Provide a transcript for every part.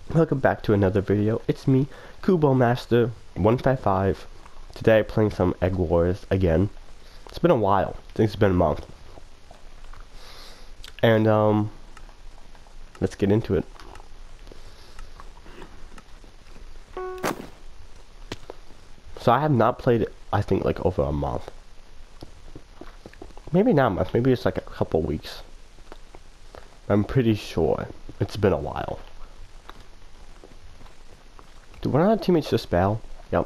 Welcome back to another video. It's me, Kubo Master 155. Today playing some Egg Wars again. It's been a while. I think it's been a month. And let's get into it. So I have not played it, I think, like over a month. Maybe not a month, maybe it's like a couple weeks. I'm pretty sure it's been a while. Do one of our teammates just bail? Yep.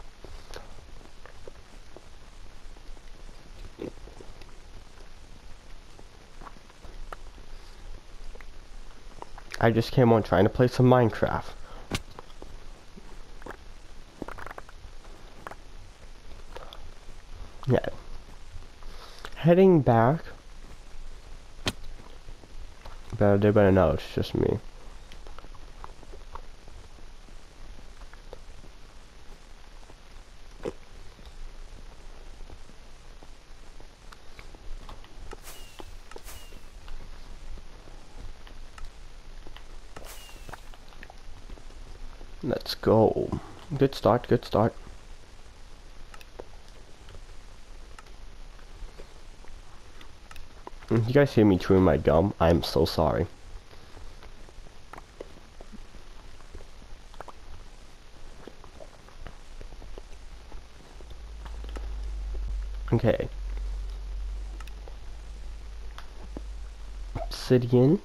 I just came on trying to play some Minecraft. Yeah. Heading back. They better know it's just me. Let's go. Good start, good start. If you guys hear me chewing my gum, I'm so sorry. Okay. Obsidian.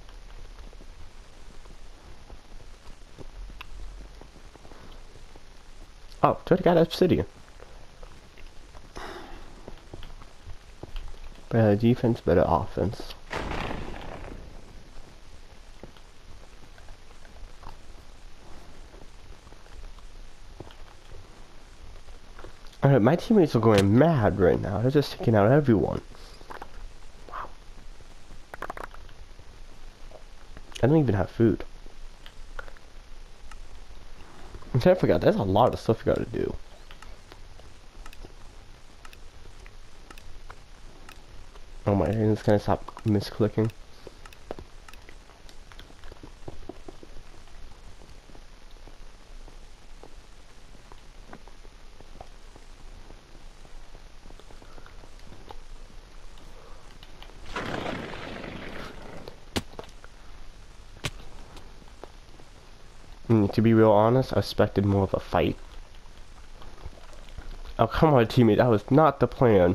Oh, already got obsidian. Better defense, better offense. Alright, my teammates are going mad right now. They're just taking out everyone. Wow. I don't even have food. I forgot, there's a lot of stuff you gotta do. Oh my goodness, can I stop misclicking? To be real honest, I expected more of a fight. Oh, come on, teammate, that was not the plan.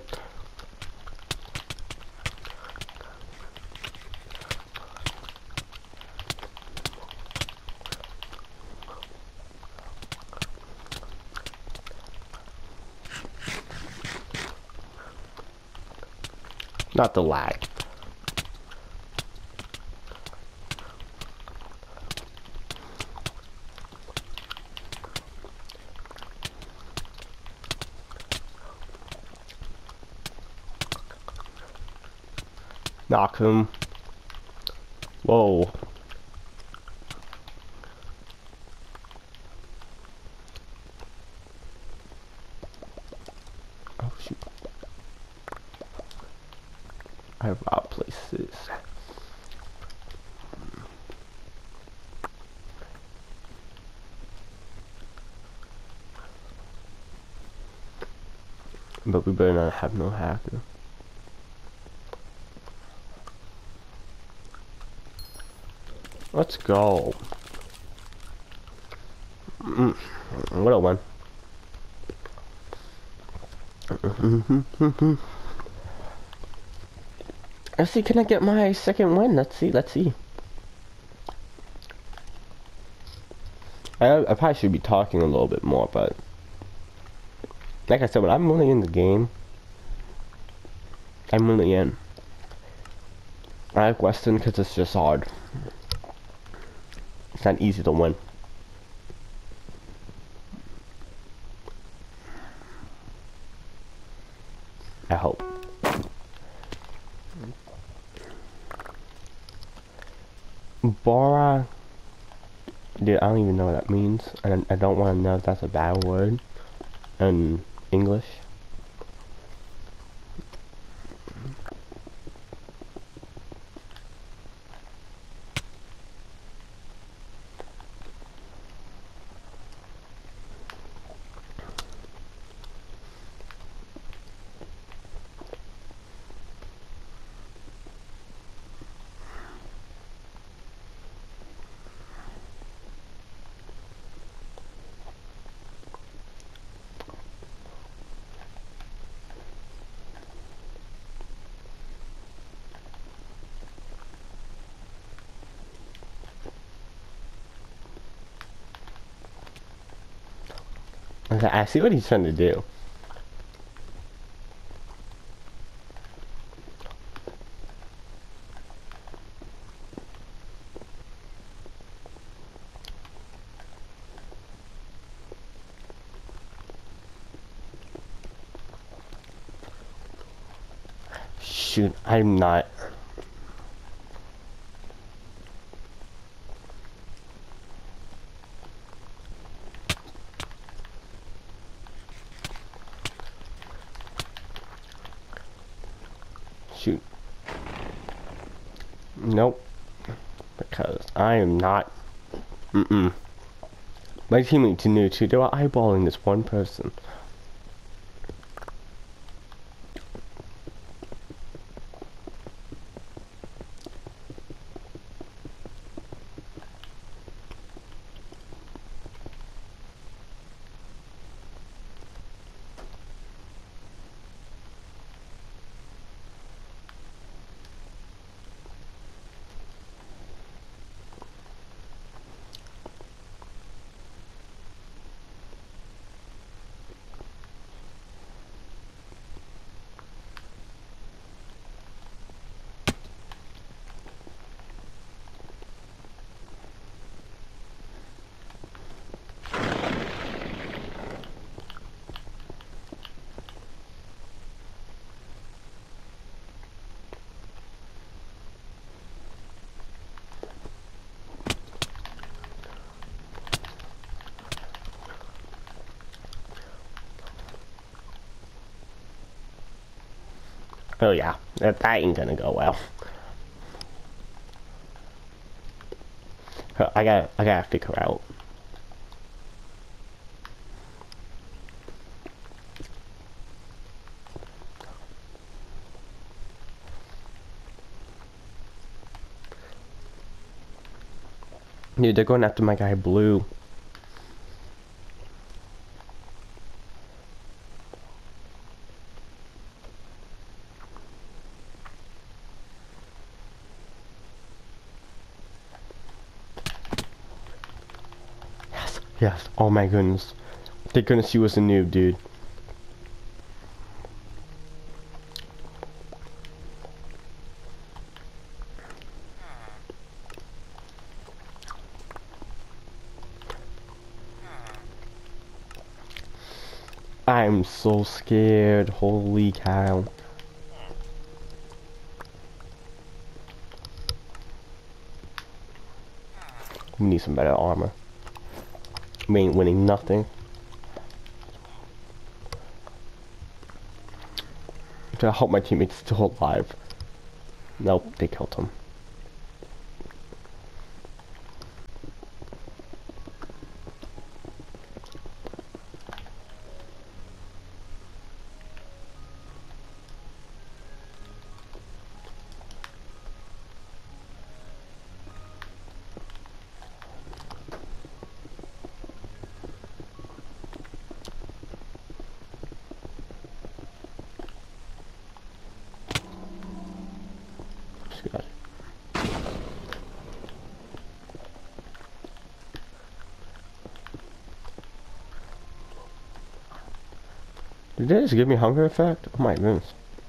Not the lag. Knock him. Whoa. Oh shoot. I rob places. But we better not have no hacker. Let's go. What a win. Let's see, can I get my second win? Let's see, let's see. I probably should be talking a little bit more, but like I said, when I'm really in the game, I'm really in. I like Western because it's just hard. It's not easy to win. I hope. Bora. Dude, I don't even know what that means. And I don't want to know if that's a bad word in English. Okay, I see what he's trying to do. Shoot, I'm not. Shoot. Nope. Because I am not. My teammates knew too. They were eyeballing this one person. Oh yeah, that ain't gonna go well. I gotta figure out. Dude, they're going after my guy Blue. Yes, oh my goodness. They're gonna see what's a noob, dude. I'm so scared, holy cow. We need some better armor. We ain't winning nothing. I hope my teammate's still alive. Nope, they killed him. Did they just give me hunger effect? Oh my goodness.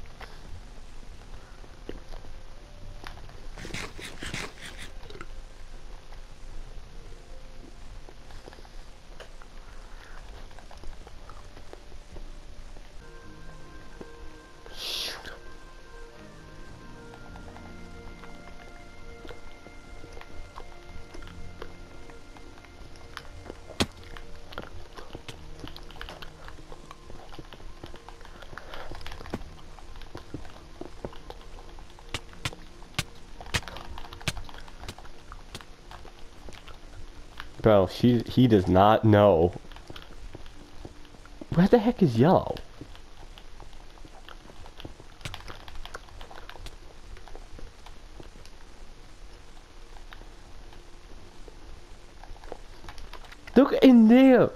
Bro, he does not know. Where the heck is yellow? Look in there!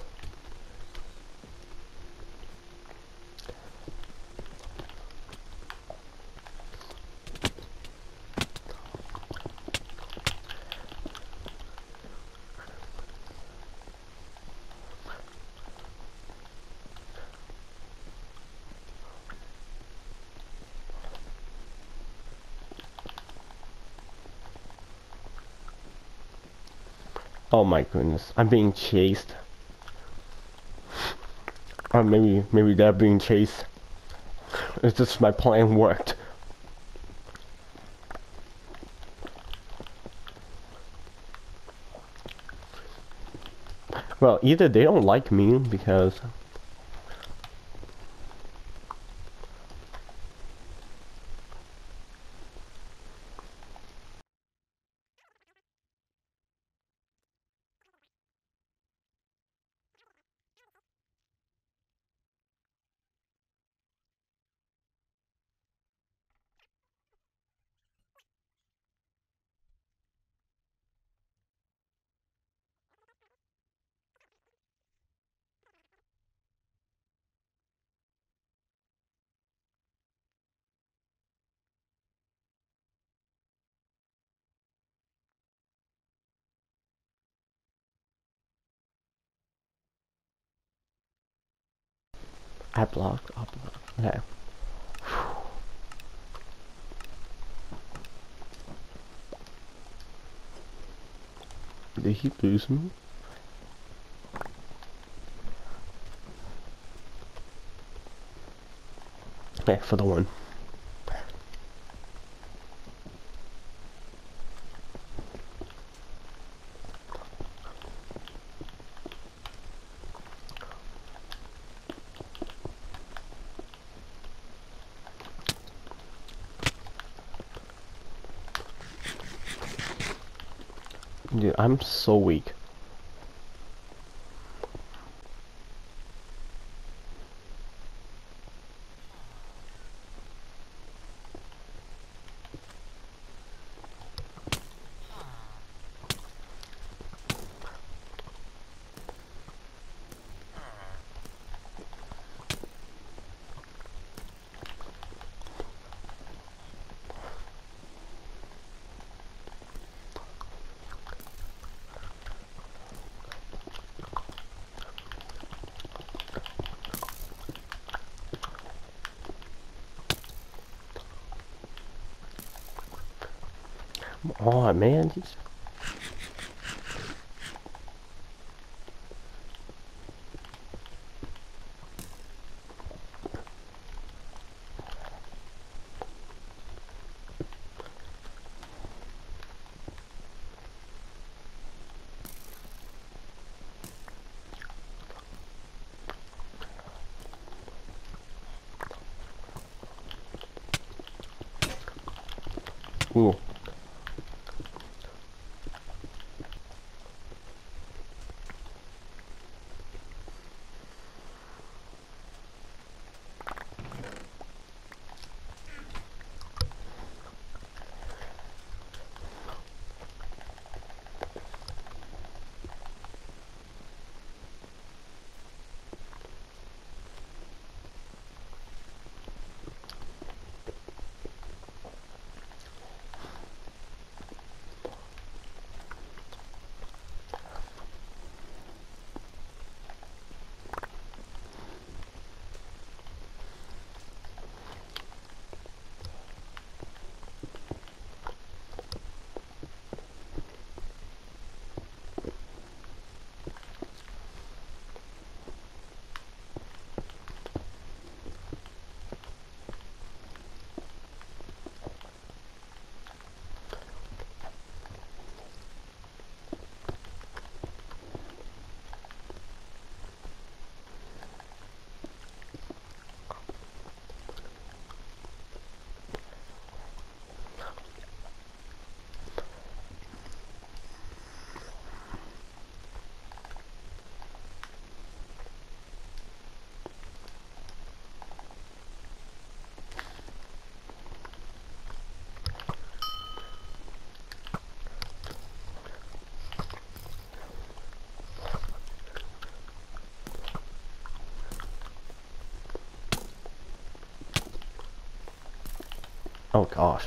Oh my goodness, I'm being chased. Or maybe they're being chased. It's just my plan worked. Well, either they don't like me because I blocked. Okay. Did he lose me? Okay, for the one. Dude, I'm so weak. Oh man, ooh. Oh gosh.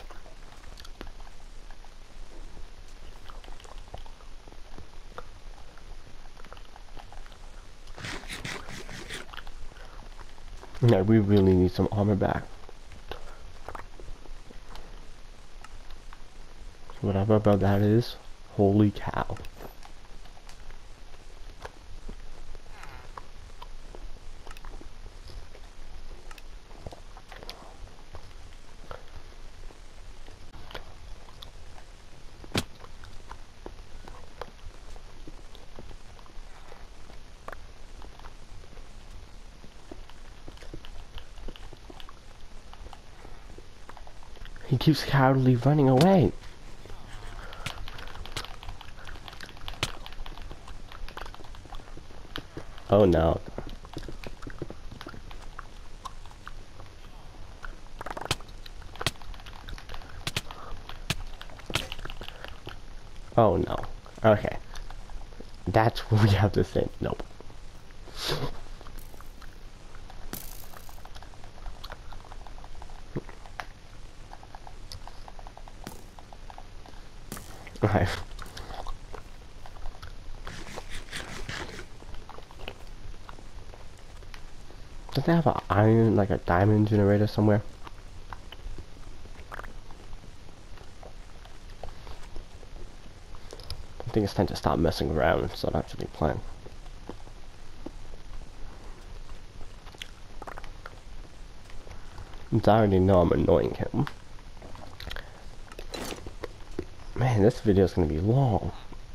Yeah, we really need some armor back. Whatever about that is, holy cow. He keeps cowardly running away. Oh no. Oh no. Okay. That's what we have to say. Nope. Okay. Does they have an iron, like a diamond generator somewhere? I think it's time to stop messing around and start actually playing. Since I already know I'm annoying him. Man, this video is gonna be long.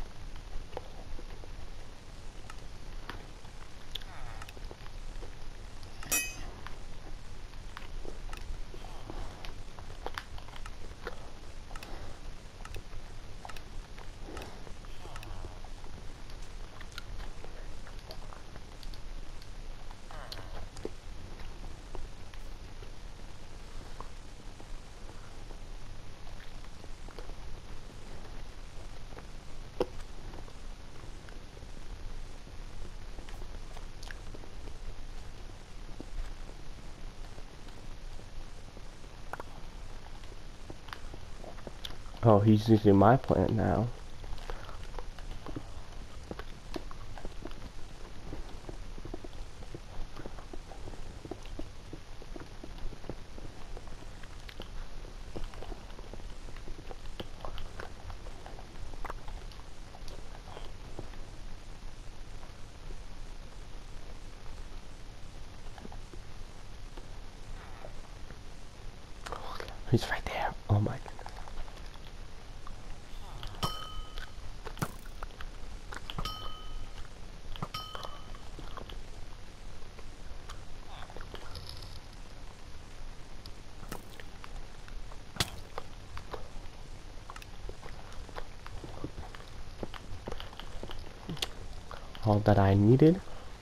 Oh, he's using my plant now. He's right there. Oh my goodness. All that I needed.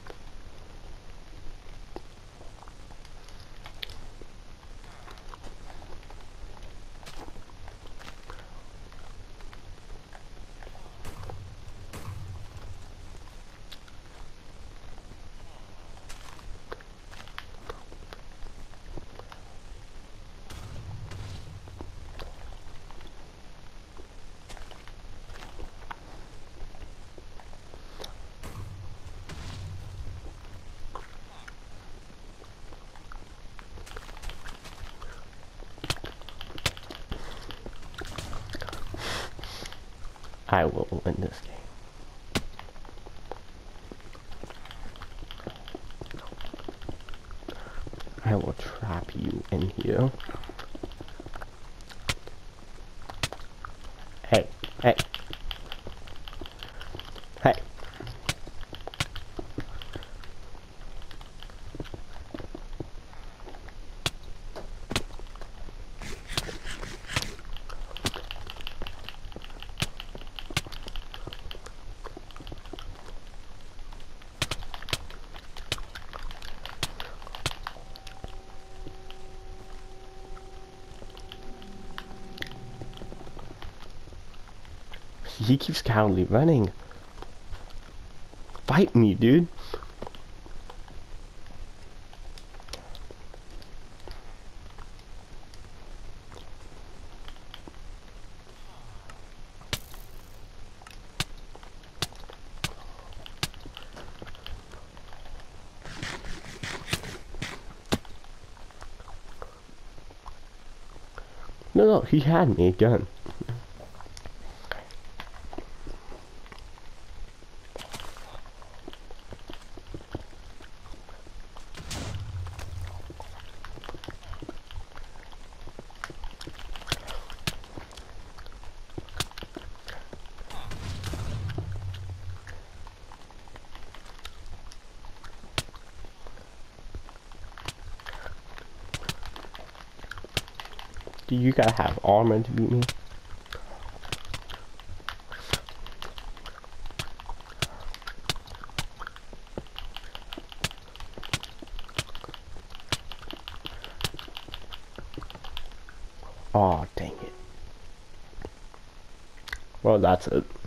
I will win this game. I will trap you in here. Hey, hey. Hey. He keeps cowardly running. Fight me, dude. No, he had me again. Do you gotta have armor to beat me? Aw, dang it. Well, that's it.